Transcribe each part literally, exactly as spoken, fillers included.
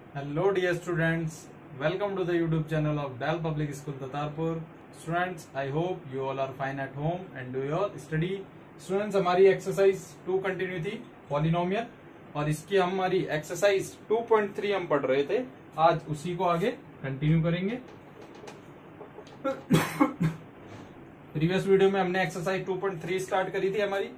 Hello dear students, welcome to the YouTube channel of Dal Public School Tatarpur. Students, I hope you all are fine at home and do your study. Students, हमारी exercise two continue थी polynomial और इसकी हमारी exercise two point three हम पढ़ रहे थे। आज उसी को आगे कंटिन्यू करेंगे। प्रीवियस वीडियो में हमने exercise two point three start करी थी हमारी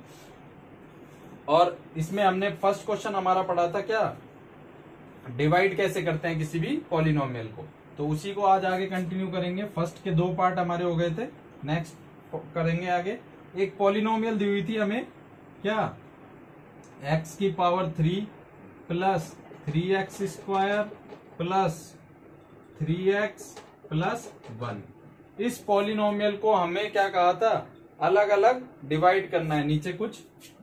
और इसमें हमने फर्स्ट क्वेश्चन हमारा पढ़ा था क्या, डिवाइड कैसे करते हैं किसी भी पॉलिनोमियल को। तो उसी को आज आगे कंटिन्यू करेंगे। फर्स्ट के दो पार्ट हमारे हो गए थे, नेक्स्ट करेंगे आगे। एक पॉलिनोमियल दी हुई थी हमें क्या, एक्स की power three plus three x square plus three x plus one. इस पॉलिनोमियल को हमें क्या कहा था, अलग अलग डिवाइड करना है। नीचे कुछ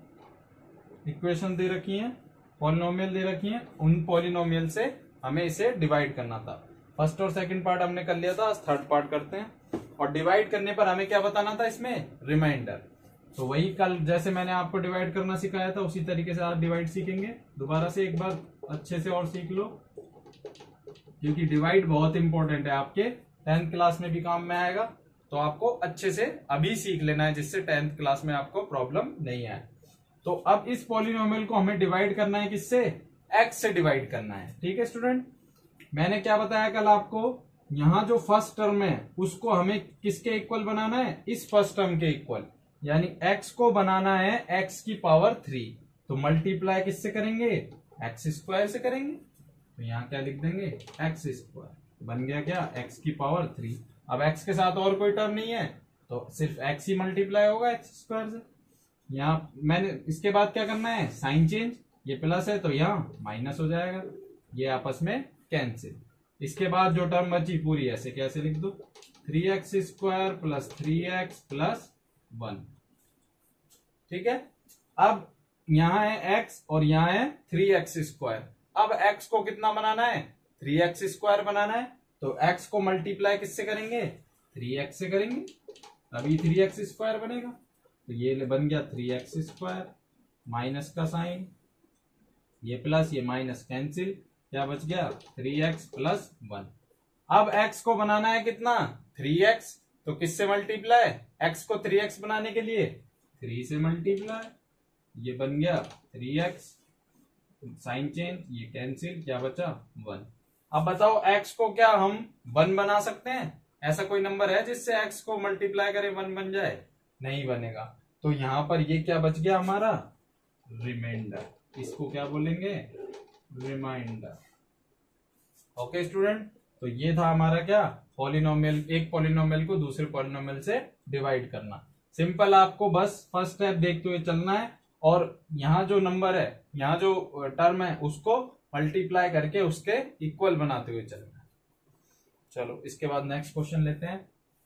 इक्वेशन दे रखी है, पॉलिनोमियल दे रखी है, उन पॉलिनोमियल से हमें इसे डिवाइड करना था। फर्स्ट और सेकंड पार्ट हमने कर लिया था, आज थर्ड पार्ट करते हैं। और डिवाइड करने पर हमें क्या बताना था इसमें, रिमाइंडर। तो वही कल जैसे मैंने आपको डिवाइड करना सिखाया था उसी तरीके से आज डिवाइड सीखेंगे। दोबारा से एक बार अच्छे से और सीख लो, क्योंकि डिवाइड बहुत इंपॉर्टेंट है, आपके टेंथ क्लास में भी काम में आएगा। तो आपको अच्छे से अभी सीख लेना है, जिससे टेंथ क्लास में आपको प्रॉब्लम नहीं आए। तो अब इस पॉलिनोमियल को हमें डिवाइड करना है, किससे, एक्स से डिवाइड करना है। ठीक है स्टूडेंट, मैंने क्या बताया कल आपको, यहां जो फर्स्ट टर्म है उसको हमें किसके इक्वल बनाना है, इस फर्स्ट टर्म के इक्वल, यानी एक्स को बनाना है एक्स की पावर थ्री। तो मल्टीप्लाई किससे करेंगे, एक्स स्क्वायर से करेंगे। तो यहां क्या लिख देंगे, एक्स स्क्वायर, बन गया क्या, एक्स की पावर थ्री। अब एक्स के साथ और कोई टर्म नहीं है तो सिर्फ एक्स ही मल्टीप्लाई होगा एक्स स्क्वायर से। यहाँ मैंने इसके बाद क्या करना है, साइन चेंज, ये प्लस है तो यहाँ माइनस हो जाएगा, ये आपस में कैंसिल। इसके बाद जो टर्म बची पूरी ऐसे कैसे लिख दो, three x square plus three x plus one. ठीक है, अब यहाँ है x और यहाँ है थ्री एक्स स्क्वायर। अब x को कितना बनाना है, थ्री एक्स स्क्वायर बनाना है। तो x को मल्टीप्लाई किससे करेंगे, थ्री एक्स से करेंगे, तभी थ्री एक्स स्क्वायर बनेगा। तो ये बन गया थ्री एक्स स्क्वायर, माइनस का साइन, ये प्लस ये माइनस कैंसिल, क्या बच गया, थ्री एक्स प्लस वन। अब x को बनाना है कितना, थ्री एक्स। तो किससे मल्टीप्लाई, x को थ्री एक्स बनाने के लिए थ्री से मल्टीप्लाई, ये बन गया थ्री एक्स, साइन चेंज, ये कैंसिल, क्या बचा, वन। अब बताओ x को क्या हम वन बना सकते हैं, ऐसा कोई नंबर है जिससे x को मल्टीप्लाई करें वन बन जाए, नहीं बनेगा। तो यहां पर ये क्या बच गया हमारा, रिमाइंडर। इसको क्या बोलेंगे, रिमाइंडर। ओके स्टूडेंट, तो ये था हमारा क्या, पॉलिनोमियल, एक पॉलिनोमियल को दूसरे पॉलिनोमियल से डिवाइड करना। सिंपल, आपको बस फर्स्ट स्टेप देखते हुए चलना है और यहाँ जो नंबर है, यहाँ जो टर्म है उसको मल्टीप्लाई करके उसके इक्वल बनाते हुए चलना है। चलो इसके बाद नेक्स्ट क्वेश्चन लेते हैं।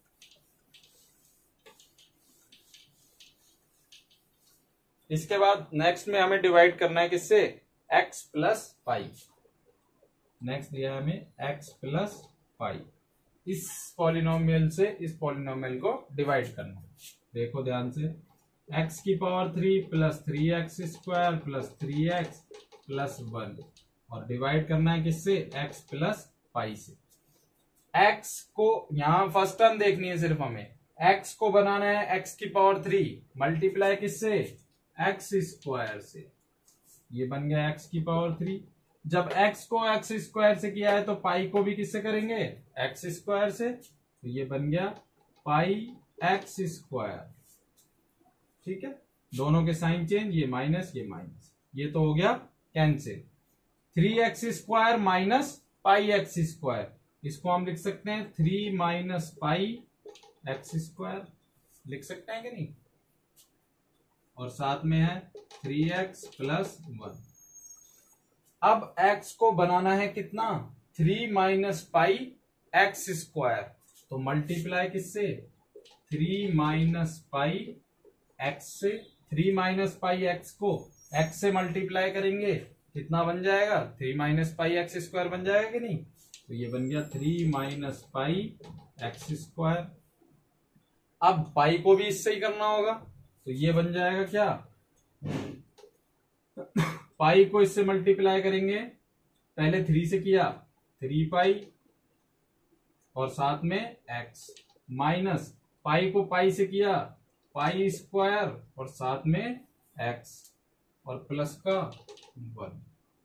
इसके बाद नेक्स्ट में हमें डिवाइड करना है किससे, x प्लस फाइव। नेक्स्ट दिया हमें x प्लस फाइव। इस पॉलिनोमियल से इस पॉलिनोमियल को डिवाइड करना है। देखो ध्यान से, x की power three plus three x square plus three x plus one, और डिवाइड करना है किससे, x प्लस फाइव से। x को यहां फर्स्ट टर्म देखनी है सिर्फ हमें, x को बनाना है x की पावर थ्री, मल्टीप्लाई किससे, एक्स स्क्वायर से, ये बन गया एक्स की पावर थ्री। जब x को एक्स स्क्वायर से किया है तो पाई को भी किससे करेंगे, एक्स स्क्वायर से। तो ये बन गया पाई एक्स स्क्वायर। ठीक है, दोनों के साइन चेंज, ये माइनस ये माइनस, ये तो हो गया cancel. Three x square minus pi x square, इसको हम लिख सकते हैं three minus pi x square, लिख सकते हैं कि नहीं। और साथ में है थ्री एक्स प्लस वन। अब x को बनाना है कितना, three minus pi x square. तो मल्टीप्लाई किससे, थ्री माइनस पाई एक्स से। थ्री माइनस पाई एक्स को x से मल्टीप्लाई करेंगे, कितना बन जाएगा, three minus pi x square बन जाएगा कि नहीं। तो ये बन गया three minus pi x square. अब पाई को भी इससे ही करना होगा, तो ये बन जाएगा क्या, पाई को इससे मल्टीप्लाई करेंगे पहले थ्री से किया थ्री पाई और साथ में एक्स, माइनस पाई को पाई से किया पाई स्क्वायर और साथ में एक्स, और प्लस का वन।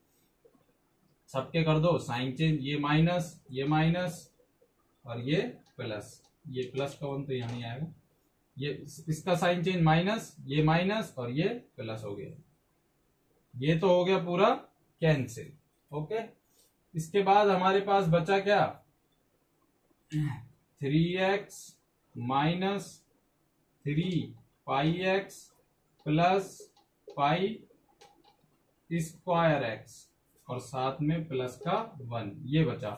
सबके कर दो साइन चेंज, ये माइनस ये माइनस और ये प्लस, ये प्लस का वन तो यहाँ नहीं आएगा, ये इसका साइन चेंज माइनस, ये माइनस और ये प्लस हो गया, ये तो हो गया पूरा कैंसिल। ओके, इसके बाद हमारे पास बचा क्या, three x minus three pi x plus pi square x और साथ में प्लस का वन, ये बचा।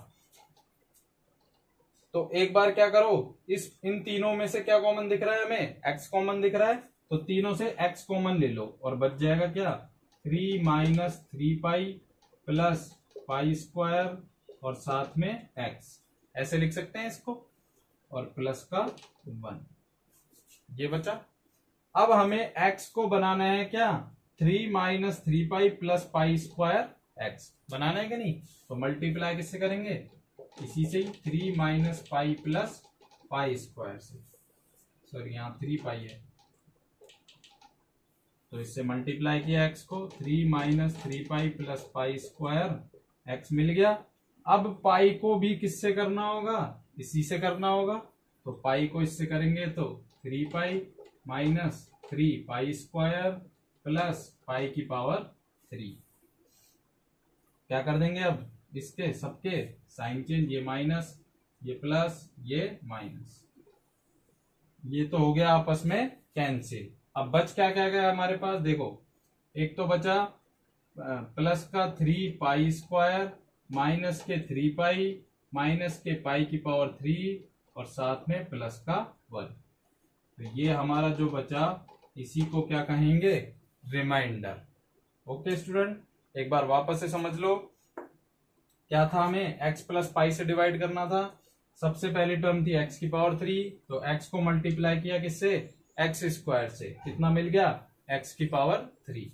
तो एक बार क्या करो, इस इन तीनों में से क्या कॉमन दिख रहा है हमें, एक्स कॉमन दिख रहा है, तो तीनों से एक्स कॉमन ले लो और बच जाएगा क्या, three minus three pi plus pi square और साथ में एक्स, ऐसे लिख सकते हैं इसको, और प्लस का वन, ये बचा। अब हमें एक्स को बनाना है क्या, three minus three pi plus pi square x बनाना है कि नहीं, तो मल्टीप्लाई किससे करेंगे, इसी से ही, three minus pi plus pi square से, सॉरी यहाँ थ्री पाई है तो इससे मल्टीप्लाई किया एक्स को, three minus three pi plus pi square x मिल गया। अब पाई को भी किससे करना होगा, इसी से करना होगा, तो पाई को इससे करेंगे तो three pi minus three pi square plus pi की पावर थ्री, क्या कर देंगे अब इसके सबके साइन चेंज, ये माइनस ये प्लस ये माइनस, ये तो हो गया आपस में कैंसिल। अब बच क्या क्या गया हमारे पास, देखो एक तो बचा प्लस का थ्री पाई स्क्वायर माइनस के थ्री पाई माइनस के पाई की पावर थ्री और साथ में प्लस का वन, तो ये हमारा जो बचा इसी को क्या कहेंगे, रिमाइंडर। ओके स्टूडेंट, एक बार वापस से समझ लो, क्या था, हमें x प्लस पाई से डिवाइड करना था। सबसे पहली टर्म थी x की पावर थ्री, तो x को मल्टीप्लाई किया किससे, x स्क्वायर से, कितना मिल गया, x की पावर थ्री।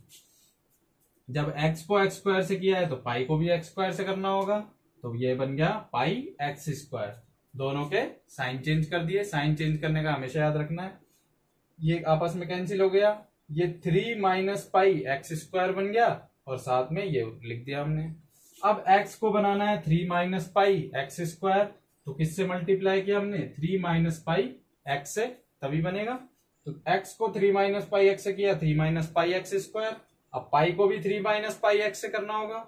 जब x को x स्क्वायर से किया है तो पाई को भी x स्क्वायर से करना होगा, तो ये बन गया पाई x स्क्वायर। दोनों के साइन चेंज कर दिए, साइन चेंज करने का हमेशा याद रखना है, ये आपस में कैंसिल हो गया, ये three minus pi x square बन गया और साथ में ये लिख दिया हमने। अब x को बनाना है three minus pi x square, तो किससे मल्टीप्लाई किया हमने, थ्री माइनस पाई एक्स से, तभी बनेगा। तो x को थ्री माइनस पाई एक्स से किया, three minus pi x square, अब पाई को भी थ्री माइनस पाई एक्स से करना होगा,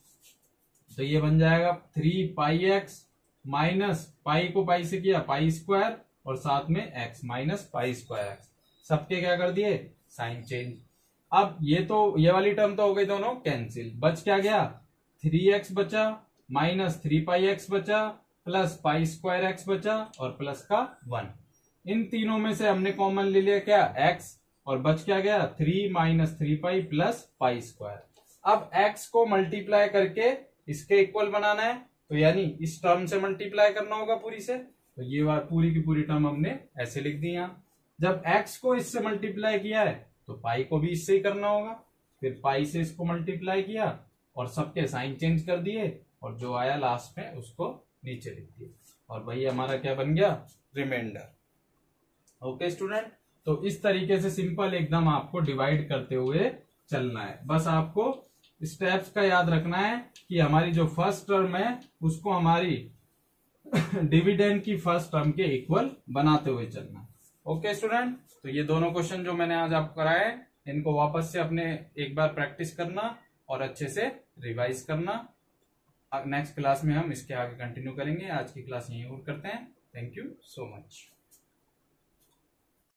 तो ये बन जाएगा three pi x minus pi को पाई से किया पाई स्क्वायर और साथ में x minus pi square x, सबके क्या कर दिए साइन चेंज। अब ये तो ये वाली टर्म तो हो गई दोनों कैंसिल, बच क्या गया, थ्री एक्स बचा माइनस थ्री पाई एक्स बचा प्लस पाई स्क्वायर एक्स बचा और प्लस का वन। इन तीनों में से हमने कॉमन ले लिया क्या, x, और बच क्या गया, three minus three pi plus pi square. अब x को मल्टीप्लाई करके इसके इक्वल बनाना है, तो यानी इस टर्म से मल्टीप्लाई करना होगा पूरी से, तो ये पूरी की पूरी टर्म हमने ऐसे लिख दी यहाँ। जब x को इससे मल्टीप्लाई किया है तो पाई को भी इससे ही करना होगा, फिर पाई से इसको मल्टीप्लाई किया और सबके साइन चेंज कर दिए और जो आया लास्ट में उसको नीचे लिख दिया, और वही हमारा क्या बन गया, रिमाइंडर। ओके स्टूडेंट, तो इस तरीके से सिंपल एकदम आपको डिवाइड करते हुए चलना है। बस आपको स्टेप्स का याद रखना है कि हमारी जो फर्स्ट टर्म है उसको हमारी डिविडेंड की फर्स्ट टर्म के इक्वल बनाते हुए चलना है। ओके स्टूडेंट, तो ये दोनों क्वेश्चन जो मैंने आज आपको कराए इनको वापस से अपने एक बार प्रैक्टिस करना और अच्छे से रिवाइज करना। नेक्स्ट क्लास में हम इसके आगे कंटिन्यू करेंगे। आज की क्लास यहीं और करते हैं। Thank you so much.